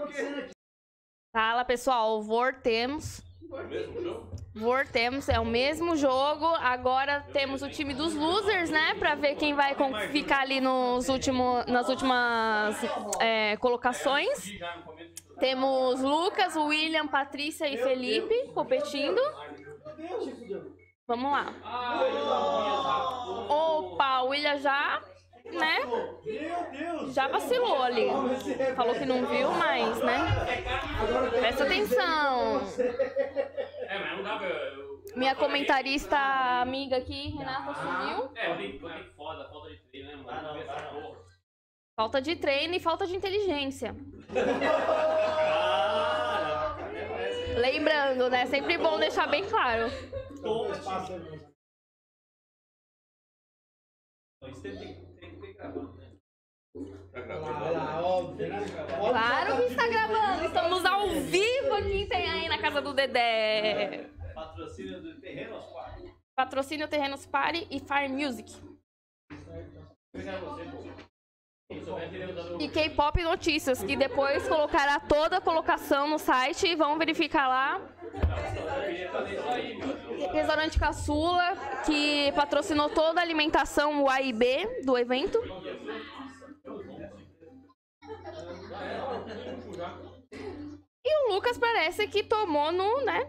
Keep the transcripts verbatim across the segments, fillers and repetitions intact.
Fala, pessoal, voltemos. Voltemos, é o mesmo jogo. Agora temos o time dos losers, né? Pra ver quem vai ficar ali nos último, nas últimas é, colocações. Temos Lucas, William, Patrícia e Felipe competindo. Vamos lá. Opa, o William já, né? Já vacilou ali. Falou que não viu, mas, né? Presta atenção. Minha comentarista amiga aqui, Renata, subiu. É, foda, falta de treino, né, mano? Falta de treino e falta de inteligência. Lembrando, né? Sempre bom deixar bem claro. Isso tem que gravar, né? Tá gravando? Claro que está gravando. Estamos ao vivo aqui, tem aí na casa do Dedé. Patrocínio do Terrenos Party. Patrocínio Terrenos Party e Fire Music. E K-Pop Notícias, que depois colocará toda a colocação no site. Vamos verificar lá. Restaurante Caçula, que patrocinou toda a alimentação o A e B do evento. E o Lucas parece que tomou no, né?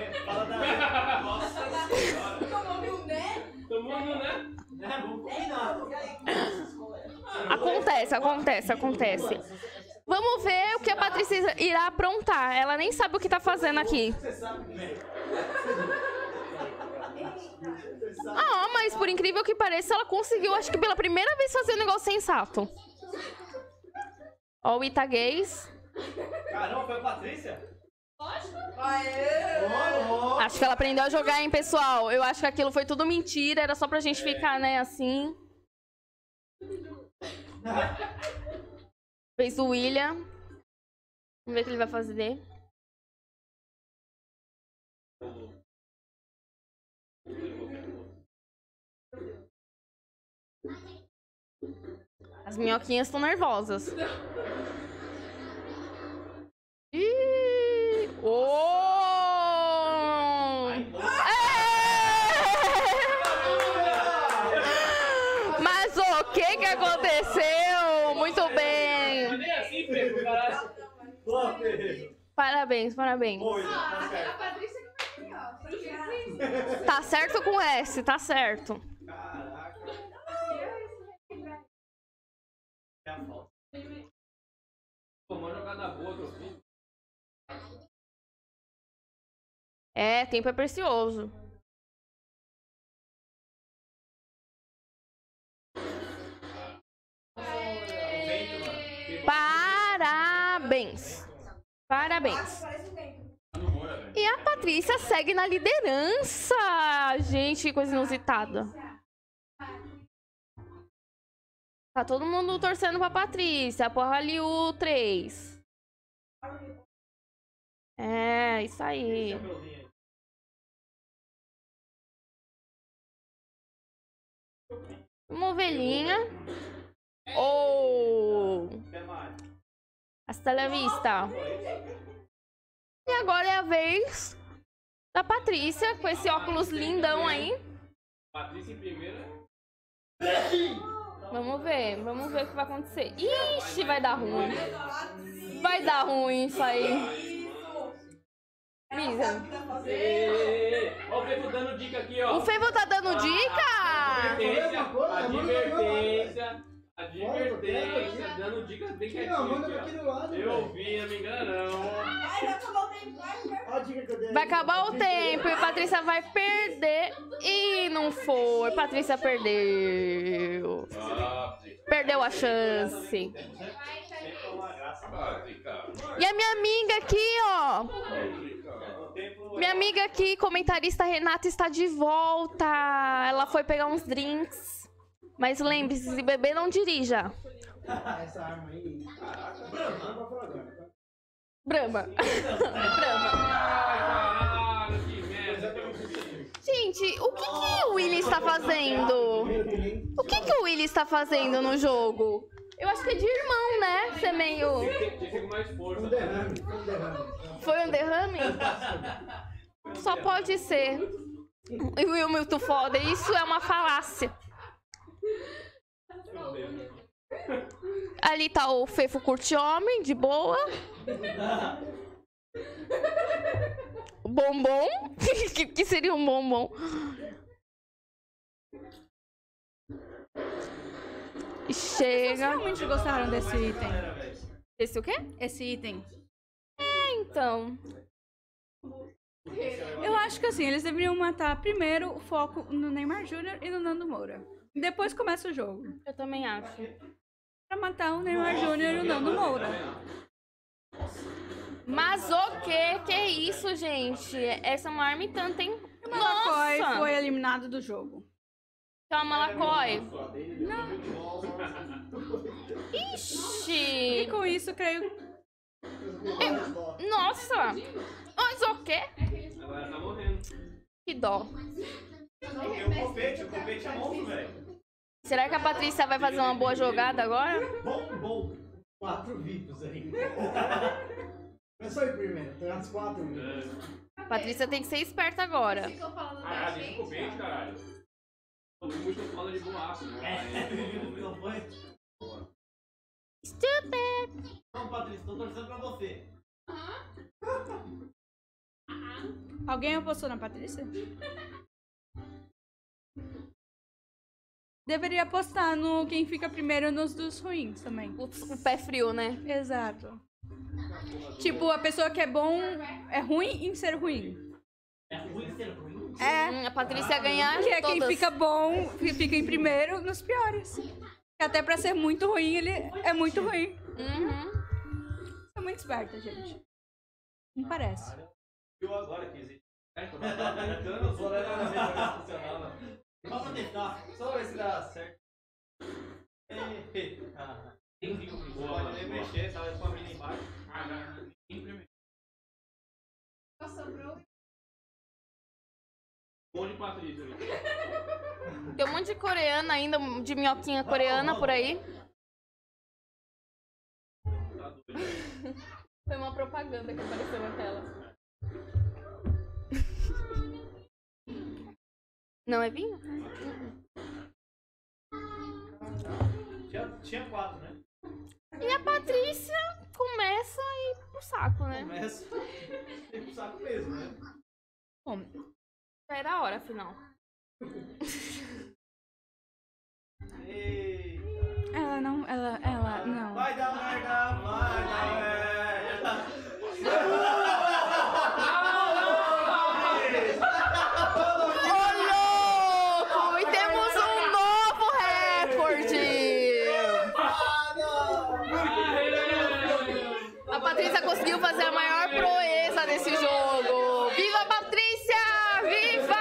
Tomou no, né? Acontece, acontece, acontece. Vamos ver o que a Patrícia irá aprontar. Ela nem sabe o que tá fazendo aqui. Ah, mas por incrível que pareça, ela conseguiu, acho que pela primeira vez, fazer um negócio sensato. Ó o Itaguês. Caramba, foi a Patrícia? Acho que ela aprendeu a jogar, hein, pessoal? Eu acho que aquilo foi tudo mentira, era só pra gente ficar, né, assim. Fez o William. Vamos ver o que ele vai fazer. As minhoquinhas estão nervosas. Ih! Oh! É! Mas o que que aconteceu? Muito bem. Parabéns, parabéns. Tá certo com S, tá certo. É, tempo é precioso. Parabéns. Parabéns. E a Patrícia segue na liderança. Gente, que coisa inusitada. Tá todo mundo torcendo pra Patrícia. Porra ali o três. É, isso aí. Uma ovelhinha. Oh! Hasta la vista. E agora é a vez da Patrícia, com esse óculos lindão aí. Patrícia em primeira. Vamos ver, vamos ver o que vai acontecer. Ixi, vai dar ruim. Vai dar ruim isso aí. Misa. Ó, o Fevo dando dica aqui, ó. O Fevo tá dando dica? Advertência, advertência, advertência, dando dicas bem quietinho. Eu ouvi, não me engana não. Vai acabar o tempo e a Patrícia vai perder. E não foi, Patrícia perdeu. Perdeu a chance. E a minha amiga aqui, ó. Minha amiga aqui, comentarista Renata, está de volta. Ela foi pegar uns drinks. Mas lembre-se, se beber, não dirija. Essa arma aí. Brahma. Brahma. Gente, o que, que o Willy está fazendo? O que, que o Willy está fazendo no jogo? Eu acho que é de irmão, né? Ser meio... Tinha que ser com mais força. Um derrame, um derrame. Foi um derrame? Só pode ser. E o Will muito foda. Isso é uma falácia. Meu Deus. Ali tá o Fefo Curte Homem, de boa. O Bombom. que, que seria um bombom? E chega. Realmente gostaram desse item. Esse o quê? Esse item. Então. Eu acho que assim, eles deveriam matar primeiro o foco no Neymar Júnior e no Nando Moura. Depois começa o jogo. Eu também acho. Pra matar o Neymar Júnior e o Nando Moura. Mas o que? Que é isso, gente? Essa é uma arma e tanto, hein? O Malakoi Nossa! foi eliminado do jogo. Calma, Malakoi. Não. Ixi! E com isso, creio. Nossa! Mas o quê? Agora tá morrendo. Que dó. Porque o copete, o copete é monstro, velho. Será que a Patrícia vai fazer uma boa jogada agora? Bom, bom. Quatro vivos aí. Começou aí primeiro, tem umas quatro vivos. A Patrícia tem que ser esperta agora. Caralho, deixa o copete, caralho. Tô muito foda de boaço, né? Não foi? Stupid! Não, Patrícia, tô torcendo pra você. Alguém apostou na Patrícia? Deveria apostar no quem fica primeiro nos dos ruins também. Putz, o pé frio, né? Exato. Tipo, a pessoa que é bom é ruim em ser ruim. É ruim ser ruim? É. Hum, a Patrícia ganhar Que é quem todas. fica bom, que fica em primeiro nos piores. Até pra ser muito ruim, ele é muito ruim. Uhum. É muito esperta, gente. Não parece. Viu agora que existe. É, quando eu tava brincando, eu só era na mesa funcionava. Só pra testar, só pra ver se dá certo. Ei, ah, Quem fica com Não boa, pode nem mexer, tá com a mina embaixo. Ah, não. Sempre Um monte de Patrícia ali. Tem um monte de coreana ainda, de minhoquinha coreana por aí. Tá doido. Foi uma propaganda que apareceu na tela. Não é vinho? Tinha, tinha quatro, né? E a Patrícia começa a ir pro saco, né? Começa. Tem que saco mesmo, né? Bom, Já era a hora, afinal. Ei. ela não, ela, ela, não. Vai dar merda, vai dar merda. Ô, louco! E temos um novo recorde! A Patrícia conseguiu fazer a maior proeza desse jogo. Viva a Patrícia! Viva!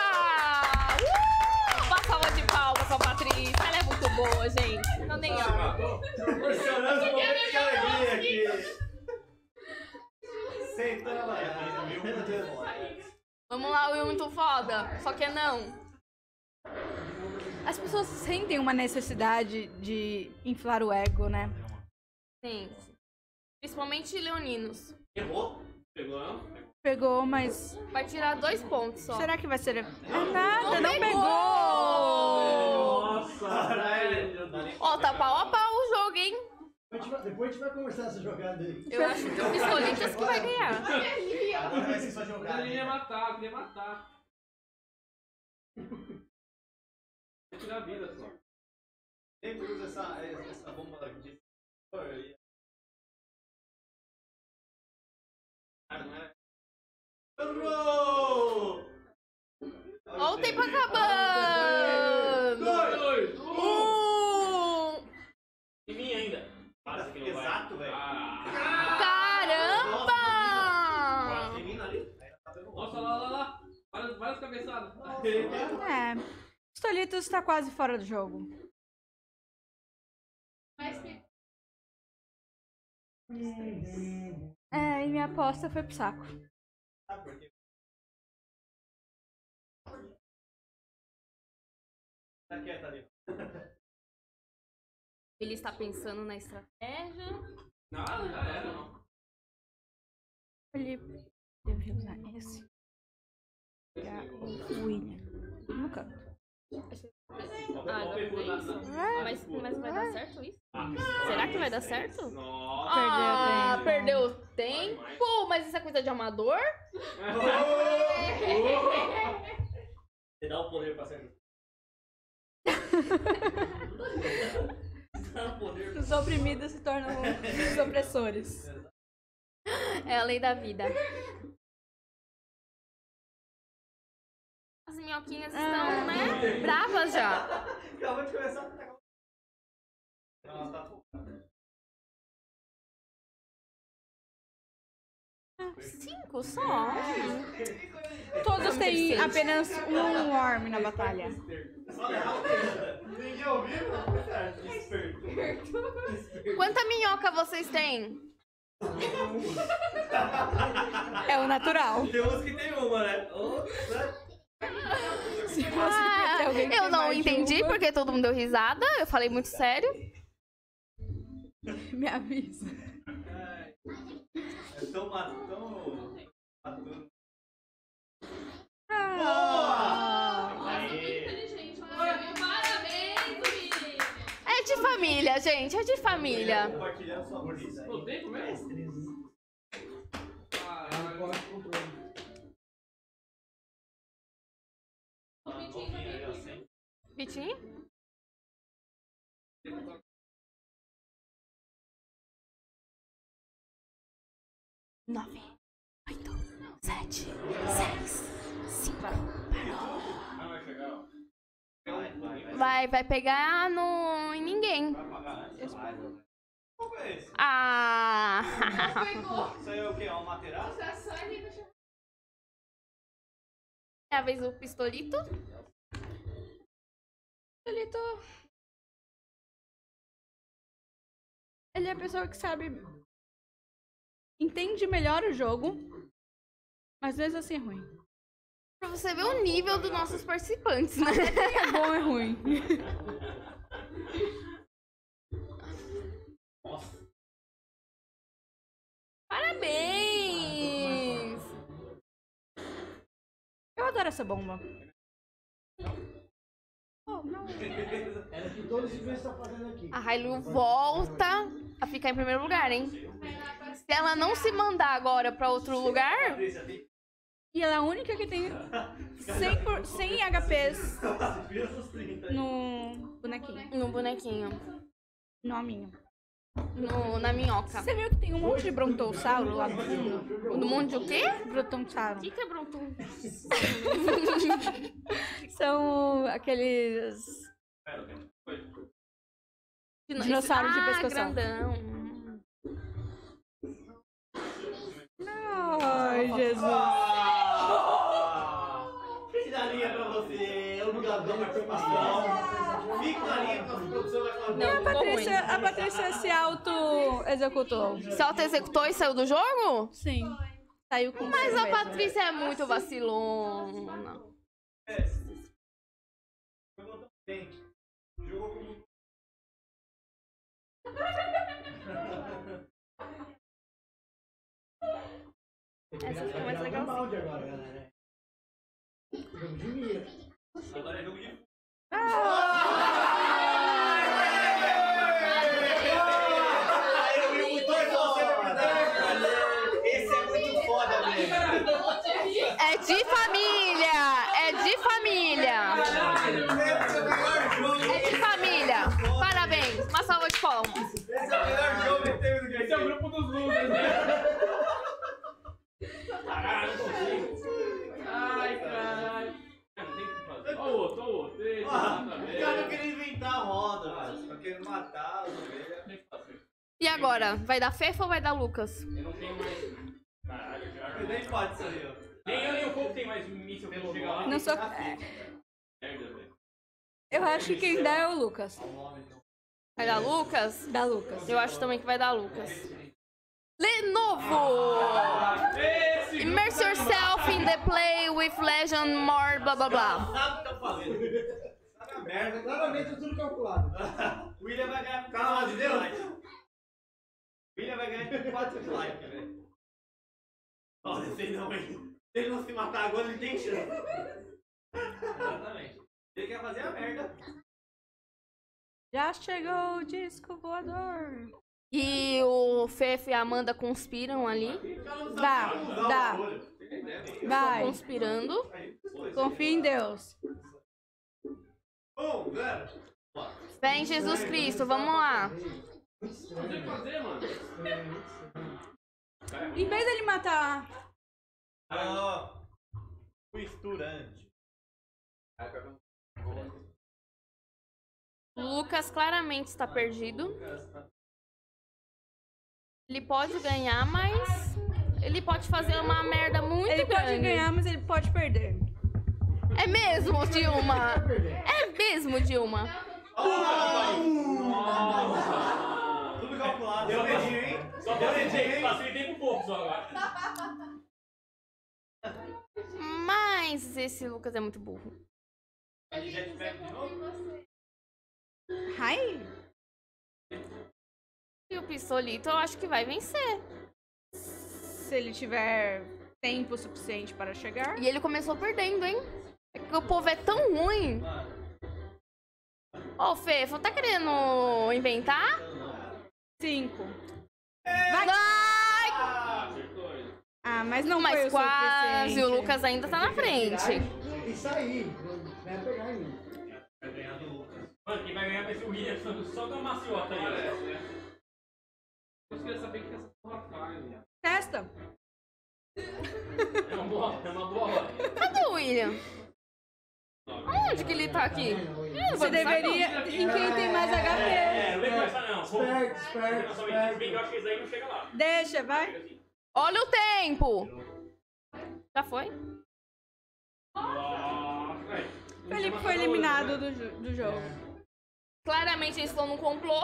Uh! Uma salva de palmas pra Patrícia. Ela é muito boa, gente. Não tem ela. Emocionando o momento de alegria aqui. Sentando a baiana, meu Deus. Vamos lá, Will, muito foda. Só que não. As pessoas sentem uma necessidade de inflar o ego, né? Sim. Principalmente leoninos. Errou? Pegou, não? Pegou, mas Vai tirar dois pontos só. será que vai ser? É nada, não pegou! pegou! Nossa, velho. Ó, tá pau a pau o jogo, hein? Depois a gente vai- Depois a gente vai conversar essa jogada aí. Eu acho que o Pistolitas que vai ganhar. Agora vai ser só jogar. Eu queria matar, eu queria matar. Vou tirar a vida só. Sempre usa essa, essa bomba aqui. Ah, não é? Errou! Ó o tempo acabando! Dois! Um! E mim ainda. Quase que não vai. Exato, velho. Ah. Caramba! Tem mina ali? Nossa, lá, lá, lá. Várias, várias cabeçadas. É. Stolitos tá quase fora do jogo. É, e minha aposta foi pro saco. Sabe por quê? Tá quieta ali. Ele está pensando na estratégia. Nada, já era, não. Ele deve usar esse. Pegar o William. No canto. Ah, agora é isso? Mas, mas vai dar certo isso? Será que vai dar certo? Nossa. Ah, perdeu o tempo. Mas isso é coisa de amador? Você dá o poder pra ser. Os oprimidos se tornam os opressores. É a lei da vida. As minhoquinhas estão, né, bravas já. Acabou de começar a atacar. Não, tá focada. Cinco só? Todos têm apenas um worm na batalha. Ninguém ouviu? Esperto. Quanta minhoca vocês têm? É o natural. Tem uns que tem uma, né? Outra. Se você Ah, tem alguém que eu tem não mais de entendi uma, porque todo mundo deu risada. Eu falei muito sério. me avisa. É tão matando. Matando. Ah. Aê! É de família, gente. É de família. Compartilhando sua brisa aí. Não tem como é? Ah, Ela corre com o controle. Vitinho? Nove, oito, sete, seis, cinco. não vai chegar, ó. Vai, vai, vai. Vai, vai pegar no... em ninguém. Vai pagar antes? Vai. Qual é esse? Ah! Isso aí é o quê? É um material? É a vez do pistolito. Pistolito. Ele é a pessoa que sabe. Entende melhor o jogo. Mas às vezes assim é ruim. Pra você ver o nível dos nossos participantes, né? É bom, é ruim. Nossa. Parabéns! Eu adoro essa bomba. Oh, não. Era o que todos os vezes estão fazendo aqui. A Hailu volta a ficar em primeiro lugar, hein? Se ela não se mandar agora pra outro lugar... Patrícia, tem E ela é a única que tem cem, por, cem H Ps vezes trinta. no bonequinho. No bonequinho. No aminho. No, na minhoca. Você viu que tem um monte de brontossauro lá no fundo? No mundo de o quê? O Brontossauro. que, que é Brontum? São aqueles... Dinossauro de ah, pescoção. grandão. Ai, Jesus. Ah! Fique na linha pra você. Eu nunca dou participação. Fique na linha pra a produção vai falar. E Não, a ficou Patrícia, ruim. a Patrícia se auto-executou. Se auto-executou e saiu do jogo? Sim. Saiu com Mas a cerveja. Patrícia é muito vacilona. É. Jogou tão bem. Jogou como. Essa ficou mais legal. Balde agora, galera. Jogo de mira. Agora é jogo de. Eu vi muito você, esse é muito foda, velho. É de família! É de família! É de família! Parabéns! Uma salva de palmas! Esse é o melhor jogo que teve no Esse é o Game. grupo dos losers, né? Caralho, não consigo. Ai, caralho. Não tem o que fazer. Ó o outro, ó o outro. Deixa, O cara não queria inventar a roda, velho. Só querendo matar as ovelhas. E agora? Vai dar Fefa ou vai dar Lucas? Eu não tenho mais. Caralho, já. Nem pode isso aí, ó. Nem eu nem o Fogo tem mais míssil pra chegar lá. Não sou... Merda, velho. Eu acho que quem dá é o Lucas. Vai dar Lucas? Da Lucas. Eu acho também que vai dar Lucas. Lenovo! Esse Immerse yourself in the play with legend more blá blá blá. Sabe o que tá fazendo? Sabe a merda. Claramente é tudo calculado. William vai ganhar. Calma, de Deus. William vai ganhar de quatro likes, velho. Olha, sei não, hein? Se ele não se matar agora, ele tem chance. Exatamente. Ele quer fazer a merda. Já chegou o disco voador. E o Fefe e a Amanda conspiram ali. Dá, dá. Vai. Conspirando. Confia em Deus. Um, zero. Fé em Jesus Cristo, vamos lá. Não tem o que fazer, mano. Em vez dele matar... Ah, o esturante. O Lucas claramente está perdido. Ele pode ganhar, mas ele pode fazer uma merda muito Ele grande. pode ganhar, mas ele pode perder. É mesmo, Dilma? É mesmo, Dilma? Tudo calculado. Deu Só dedinho, hein? Só Deu passei dedinho, tempo, hein? passei tempo pouco só agora. Mas esse Lucas é muito burro. Ele já te pega de novo? Ai. E o Pistolito eu acho que vai vencer. Se ele tiver tempo suficiente para chegar. E ele começou perdendo, hein? É que o povo é tão ruim. Ô, Fê, você tá querendo inventar? Cinco. Vai! Ah, Ah, mas não Mas foi o quase, suficiente. o Lucas ainda tá na frente. Isso aí, vai pegar ainda. vai ganhar do Lucas. Mano, quem vai ganhar vai ser o William, só, só da maciota aí, parece, né? Eu queria saber o que essa porra faz, né? Testa. É uma boa, é uma boa hora. Cadê o William? Onde que ele tá aqui? Eu não vou Você precisar, deveria... Em quem tem mais H P. É, não vem com essa não. Pô, Esperto, esperto, se bem que eu esperto. acho que esse aí não chega lá. Deixa, vai. Chega assim. Olha o tempo! Já foi? Nossa, velho. Felipe foi eliminado do, jo- do jogo. Claramente eles estão num complô.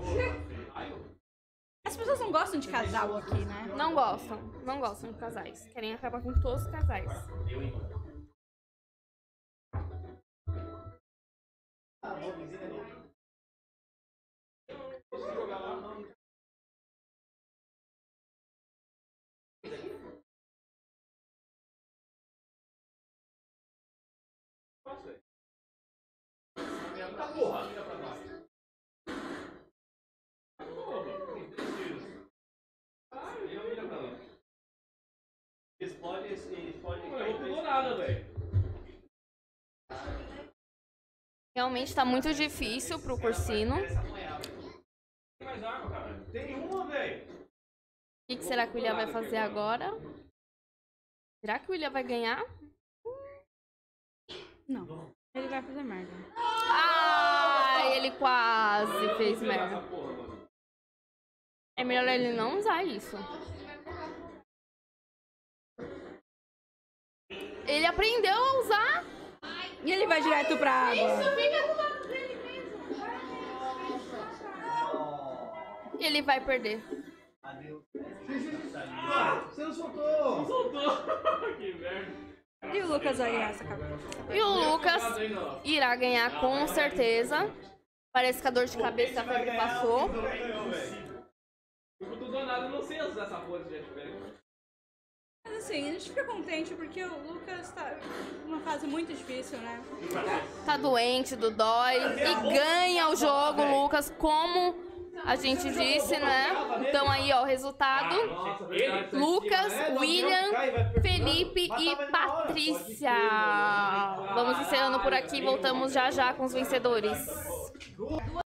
As pessoas não gostam de casal aqui, né? Não gostam. Não gostam de casais. Querem acabar com todos os casais. Eu, hein, mano. Ah, vou visita não. Tá porra, vira pra nós. Ah, ele não vira pra nós. Explode esse. Explode Pô, não pulou nada, velho. Realmente tá muito difícil pro Cursino. Tem mais arma, cara. Tem uma, velho. O que, que será que o William vai fazer agora? Será que o William vai ganhar? Não. Ele vai fazer merda. Ah, ele quase fez merda. Essa porra, mano. É melhor ele não usar isso. Ele aprendeu a usar. E ele vai direto pra água. E ele vai perder. Adeus. Você não soltou! Soltou. Que merda. E o Lucas vai ganhar essa cabeça. E o Lucas irá ganhar com certeza. Parece que a dor de cabeça da febre passou. Eu tô danado, eu não sei usar essa porra de jetpack. Mas assim, a gente fica contente porque o Lucas tá numa fase muito difícil, né? Tá doente do dói. E ganha o jogo, Lucas, como a gente disse, né? Então aí, ó, o resultado. Nossa, verdade. Lucas, William, Felipe e Patrícia. Vamos encerrando por aqui. Voltamos já já com os vencedores.